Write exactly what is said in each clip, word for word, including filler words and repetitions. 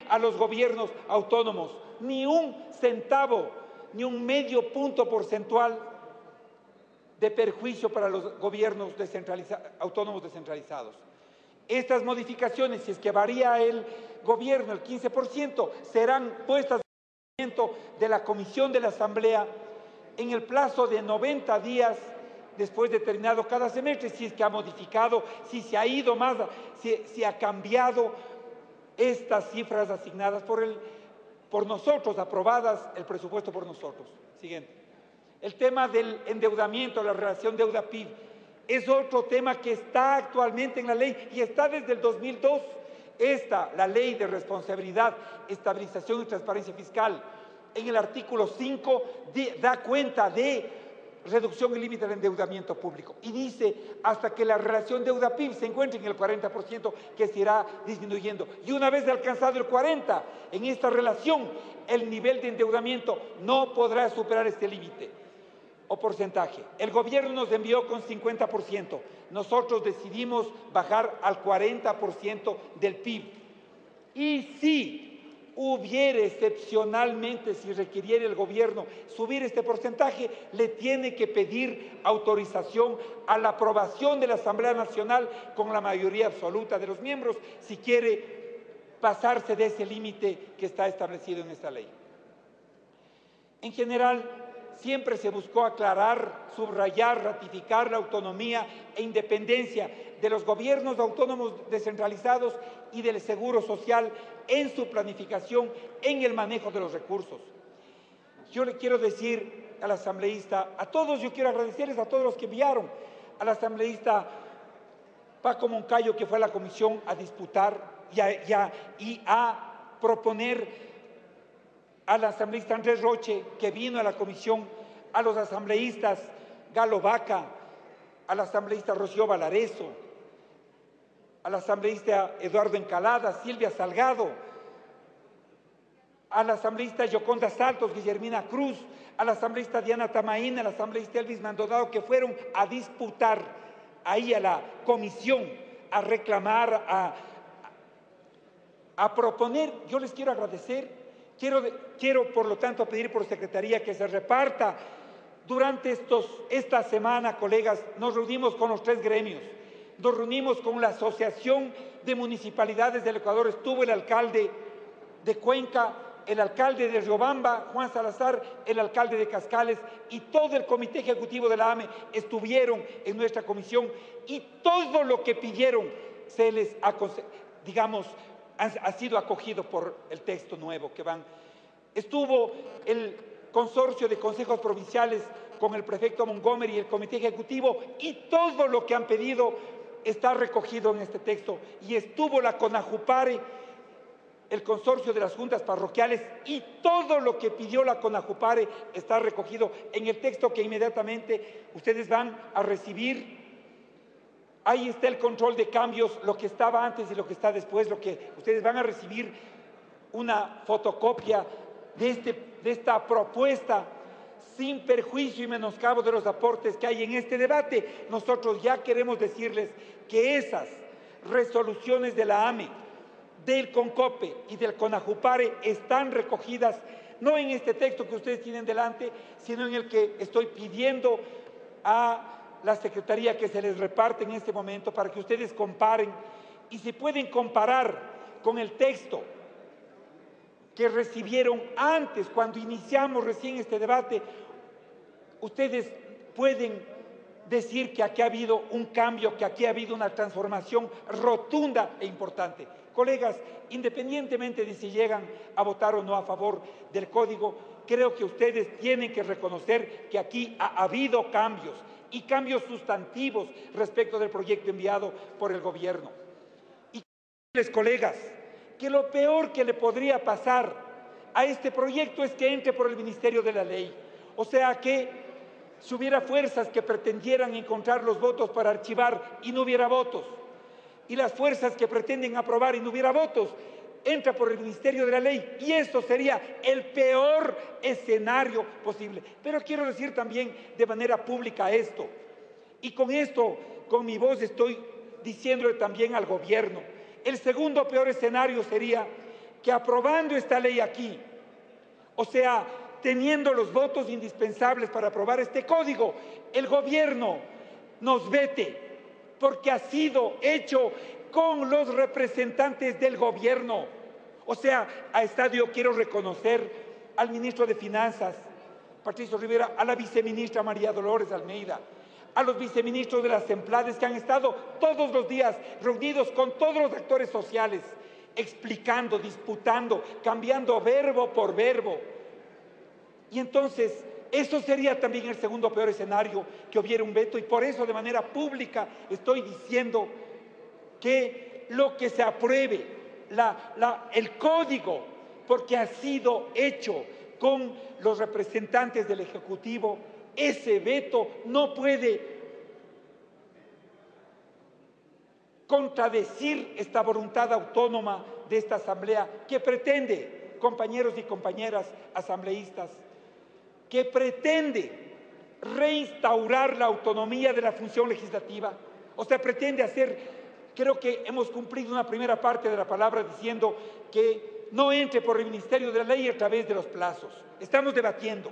a los gobiernos autónomos, ni un centavo, ni un medio punto porcentual de perjuicio para los gobiernos descentraliza- autónomos descentralizados. Estas modificaciones, si es que varía el gobierno el quince por ciento, serán puestas en conocimiento de la Comisión de la Asamblea en el plazo de noventa días después de terminado cada semestre, si es que ha modificado, si se ha ido más, si, si ha cambiado estas cifras asignadas por, el, por nosotros, aprobadas el presupuesto por nosotros. Siguiente. El tema del endeudamiento, la relación deuda-P I B, es otro tema que está actualmente en la ley y está desde el dos mil dos. Esta, la Ley de Responsabilidad, Estabilización y Transparencia Fiscal, en el artículo cinco de, da cuenta de reducción y límite del endeudamiento público y dice hasta que la relación deuda-P I B se encuentre en el cuarenta por ciento, que se irá disminuyendo. Y una vez alcanzado el cuarenta por ciento en esta relación, el nivel de endeudamiento no podrá superar este límite o porcentaje. El gobierno nos envió con cincuenta por ciento, nosotros decidimos bajar al cuarenta por ciento del P I B. Y si hubiera excepcionalmente, si requiriera el gobierno subir este porcentaje, le tiene que pedir autorización a la aprobación de la Asamblea Nacional con la mayoría absoluta de los miembros, si quiere pasarse de ese límite que está establecido en esta ley. En general, siempre se buscó aclarar, subrayar, ratificar la autonomía e independencia de los gobiernos autónomos descentralizados y del Seguro Social en su planificación, en el manejo de los recursos. Yo le quiero decir al asambleísta, a todos, yo quiero agradecerles a todos los que enviaron, al asambleísta Paco Moncayo, que fue a la comisión a disputar y a, y a, y a proponer, al asambleísta Andrés Roche, que vino a la comisión, a los asambleístas Galo Vaca, al asambleísta Rocío Valareso, al asambleísta Eduardo Encalada, Silvia Salgado, al asambleísta Yoconda Saltos, Guillermina Cruz, al asambleísta Diana Tamaín, al asambleísta Elvis Maldonado, que fueron a disputar ahí a la comisión, a reclamar, a, a proponer. Yo les quiero agradecer, quiero, quiero por lo tanto pedir por secretaría que se reparta. Durante estos, esta semana, colegas, nos reunimos con los tres gremios, nos reunimos con la Asociación de Municipalidades del Ecuador, estuvo el alcalde de Cuenca, el alcalde de Riobamba, Juan Salazar, el alcalde de Cascales y todo el comité ejecutivo de la A M E estuvieron en nuestra comisión y todo lo que pidieron se les ha, digamos, ha, ha sido acogido por el texto nuevo que van. Estuvo el consorcio de consejos provinciales con el prefecto Montgomery y el comité ejecutivo y todo lo que han pedido está recogido en este texto. Y estuvo la CONAJUPARE, el consorcio de las juntas parroquiales, y todo lo que pidió la CONAJUPARE está recogido en el texto que inmediatamente ustedes van a recibir. Ahí está el control de cambios, lo que estaba antes y lo que está después, lo que ustedes van a recibir una fotocopia de, este, de esta propuesta sin perjuicio y menoscabo de los aportes que hay en este debate. Nosotros ya queremos decirles que esas resoluciones de la A M E, del CONCOPE y del CONAJUPARE están recogidas no en este texto que ustedes tienen delante, sino en el que estoy pidiendo a la Secretaría que se les reparte en este momento para que ustedes comparen y si pueden comparar con el texto que recibieron antes, cuando iniciamos recién este debate, ustedes pueden decir que aquí ha habido un cambio, que aquí ha habido una transformación rotunda e importante. Colegas, independientemente de si llegan a votar o no a favor del código, creo que ustedes tienen que reconocer que aquí ha habido cambios y cambios sustantivos respecto del proyecto enviado por el gobierno. Y les, colegas, que lo peor que le podría pasar a este proyecto es que entre por el Ministerio de la Ley. O sea que si hubiera fuerzas que pretendieran encontrar los votos para archivar y no hubiera votos, y las fuerzas que pretenden aprobar y no hubiera votos, entra por el Ministerio de la Ley, y esto sería el peor escenario posible. Pero quiero decir también de manera pública esto, y con esto, con mi voz estoy diciéndole también al gobierno, el segundo peor escenario sería que aprobando esta ley aquí, o sea, teniendo los votos indispensables para aprobar este código, el gobierno nos vete, porque ha sido hecho con los representantes del gobierno. O sea, a estadio quiero reconocer al ministro de Finanzas, Patricio Rivera, a la viceministra María Dolores Almeida, a los viceministros de las Emplades que han estado todos los días reunidos con todos los actores sociales, explicando, disputando, cambiando verbo por verbo. Y entonces, eso sería también el segundo peor escenario, que hubiera un veto, y por eso de manera pública estoy diciendo que lo que se apruebe, la, la, el código, porque ha sido hecho con los representantes del Ejecutivo, ese veto no puede contradecir esta voluntad autónoma de esta Asamblea que pretende, compañeros y compañeras asambleístas, que pretende reinstaurar la autonomía de la función legislativa. O sea, pretende hacer, creo que hemos cumplido una primera parte de la palabra diciendo que no entre por el Ministerio de la Ley a través de los plazos. Estamos debatiendo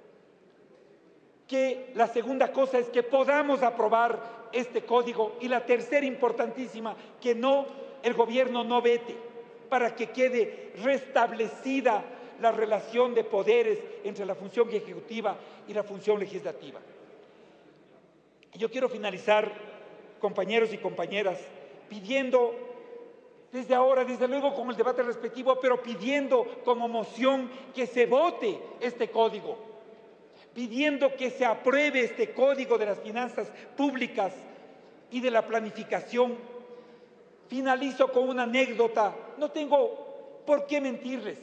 que la segunda cosa es que podamos aprobar este código, y la tercera importantísima, que no, el gobierno no vete, para que quede restablecida la relación de poderes entre la función ejecutiva y la función legislativa. Yo quiero finalizar, compañeros y compañeras, pidiendo desde ahora, desde luego con el debate respectivo, pero pidiendo como moción que se vote este código, pidiendo que se apruebe este código de las finanzas públicas y de la planificación. Finalizo con una anécdota, no tengo por qué mentirles.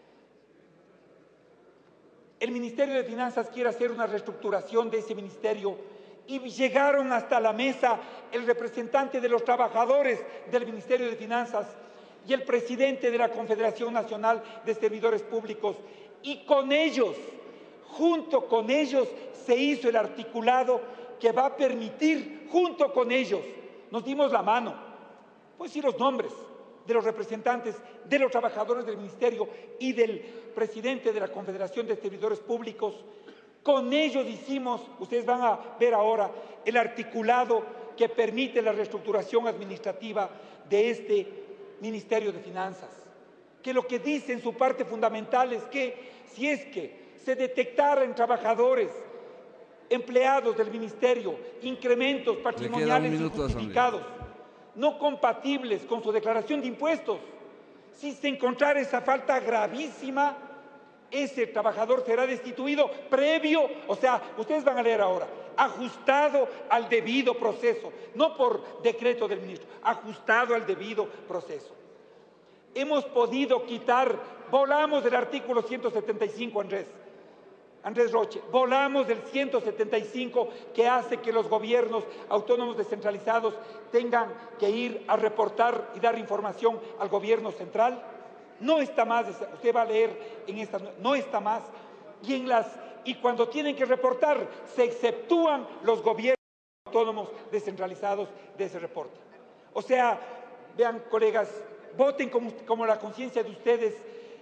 El Ministerio de Finanzas quiere hacer una reestructuración de ese ministerio y llegaron hasta la mesa el representante de los trabajadores del Ministerio de Finanzas y el presidente de la Confederación Nacional de Servidores Públicos, y con ellos, junto con ellos, se hizo el articulado que va a permitir, junto con ellos, nos dimos la mano, pues sí, los nombres de los representantes de los trabajadores del Ministerio y del presidente de la Confederación de Servidores Públicos. Con ellos hicimos, ustedes van a ver ahora, el articulado que permite la reestructuración administrativa de este Ministerio de Finanzas, que lo que dice en su parte fundamental es que si es que se detectara en trabajadores, empleados del Ministerio, incrementos patrimoniales injustificados, no compatibles con su declaración de impuestos, si se encontrara esa falta gravísima, ese trabajador será destituido previo, o sea, ustedes van a leer ahora, ajustado al debido proceso, no por decreto del ministro, ajustado al debido proceso. Hemos podido quitar, volamos del artículo ciento setenta y cinco, Andrés, Andrés Roche, volamos del ciento setenta y cinco, que hace que los gobiernos autónomos descentralizados tengan que ir a reportar y dar información al gobierno central. No está más, usted va a leer en esta, no está más, y, en las, y cuando tienen que reportar se exceptúan los gobiernos autónomos descentralizados de ese reporte. O sea, vean, colegas, voten como, como la conciencia de ustedes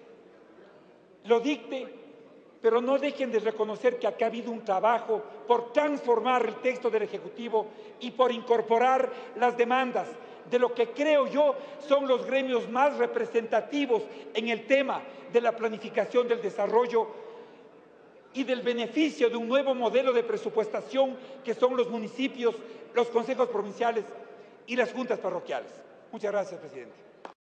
lo dicte, pero no dejen de reconocer que acá ha habido un trabajo por transformar el texto del Ejecutivo y por incorporar las demandas de lo que creo yo son los gremios más representativos en el tema de la planificación del desarrollo y del beneficio de un nuevo modelo de presupuestación que son los municipios, los consejos provinciales y las juntas parroquiales. Muchas gracias, presidente.